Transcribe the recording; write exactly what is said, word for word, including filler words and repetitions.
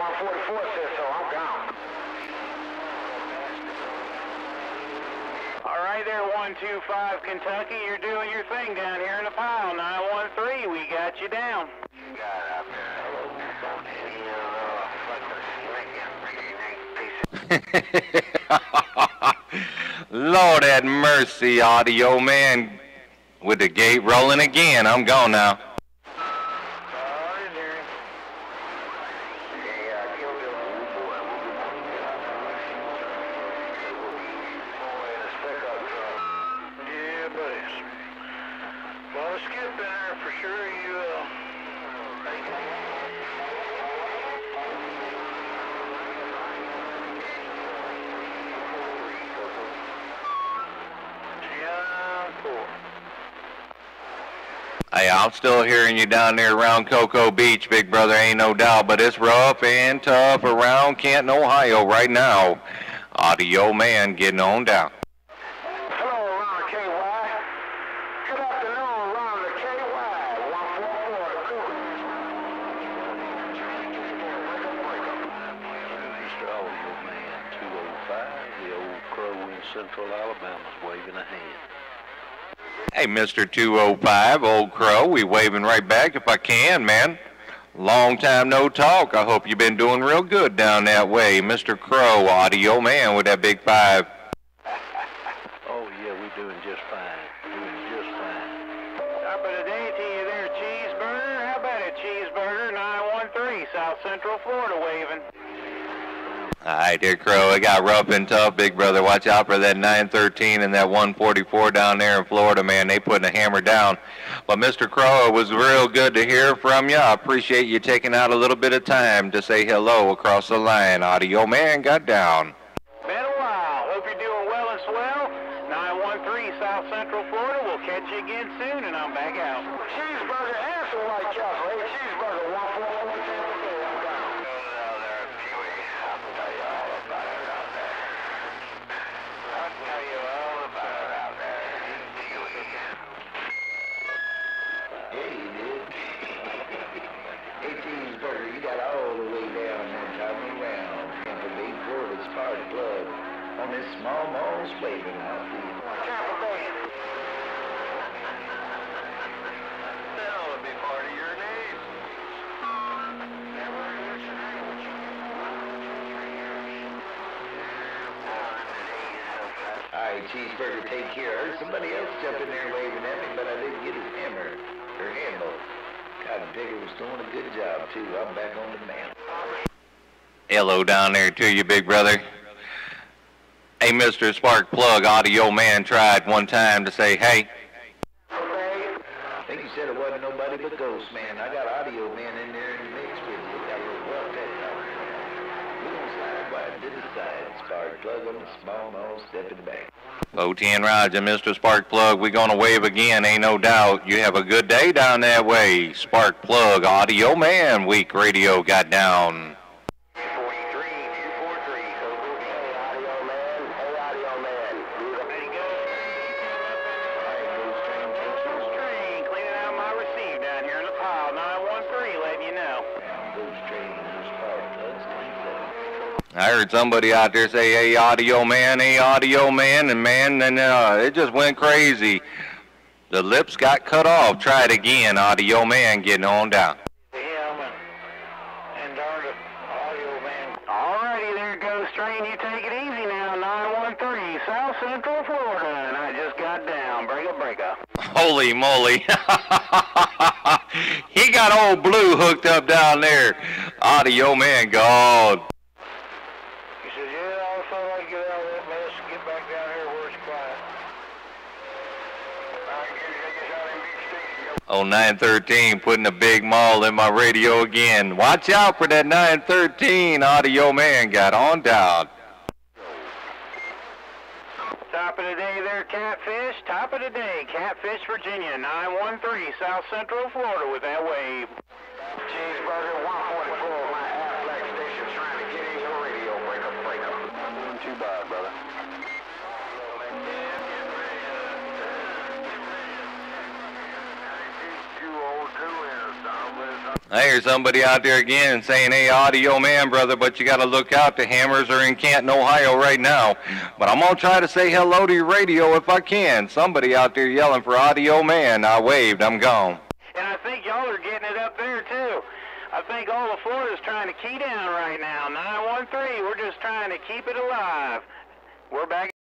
one forty-four says so. I'm gone. All right there, one two five Kentucky. You're doing your thing down here in the pile. nine one three, we got you down. You got it out there. Lord have mercy, Audio Man. With the gate rolling again. I'm gone now. Hey, I'm still hearing you down there around Cocoa Beach, big brother, ain't no doubt, but it's rough and tough around Canton, Ohio right now. Audio Man getting on down. Hello, around the K Y. Good afternoon, around the K Y. one forty-four, Mister Audio Man two oh five, the old crow in Central Alabama's waving a hand. Hey, Mister two oh five, Old Crow, we waving right back if I can, man. Long time no talk. I hope you've been doing real good down that way. Mister Crow, Audio Man with that big five. Oh, yeah, we're doing just fine. Doing just fine. Top of the day to you there, Cheeseburger. How about it, Cheeseburger? nine one three, South Central Florida waving. All right, there, Crow. It got rough and tough, big brother. Watch out for that nine thirteen and that one forty-four down there in Florida, man. They putting a hammer down. But, Mister Crow, it was real good to hear from you. I appreciate you taking out a little bit of time to say hello across the line. Audio Man got down. Been a while. Hope you're doing well and swell. nine one three, South Central Florida. We'll catch you again soon, and I'm back out. Cheeseburger and some white chocolate. Hey, Cheeseburger, one forty-four, I'm down. You got all the way down and coming around. Tampa Bay, Florida, spark plug on this small mall's waving out there. Tampa Bay. That ought to be part of your name. All right, Cheeseburger, take care. I heard somebody else jump in there waving at me, but I didn't get his hammer or handle. Cotton Picker was doing a good job, too. I'm back on the man. Hello down there to you, big brother. Hey, Mister Spark Plug, Audio Man tried one time to say, hey. I think you said it wasn't nobody but Ghost Man. I got Audio Man in there in the mix with you. We got a little rough that time. We're going to slide wide to the side. Spark Plug on the small mall, stepping back. oh ten Roger, Mister Spark Plug, we're going to wave again, ain't no doubt. You have a good day down that way. Spark Plug, Audio Man, Week Radio got down. forty-three, two four three, Cocoa Beach. Hey, Audio Man. Hey, Audio Man. Ready to go? Train, cleaning out my receive down here in the pile. nine one three, letting you know. Ghost Train, Spark Plugs, I heard somebody out there say, hey, Audio Man, hey, Audio Man, and man, and uh, it just went crazy. The lips got cut off. Try it again, Audio Man, getting on down. Him and, and darn it, Audio Man. All righty there, Ghost Train. You take it easy now. nine one three, South Central Florida, and I just got down. Break up, break up. Holy moly. He got old Blue hooked up down there. Audio Man, God. He said, yeah, I thought I'd get out of that mess and get back down here where it's quiet. I guess out in Beach Station. Oh, nine thirteen, putting a big maul in my radio again. Watch out for that nine thirteen. Audio Man got on down. Top of the day there, Catfish. Top of the day, Catfish, Virginia. nine one three, South Central Florida with that wave. Cheeseburger, one forty-four, my Affleck station trying to get in your radio. Break up, break up. Not doing too bad, brother. I hear somebody out there again saying, hey, Audio Man, brother, but you got to look out. The Hammers are in Canton, Ohio right now. But I'm going to try to say hello to your radio if I can. Somebody out there yelling for Audio Man. I waved. I'm gone. And I think y'all are getting it up there, too. I think all of Florida's trying to key down right now. nine one three, we're just trying to keep it alive. We're back.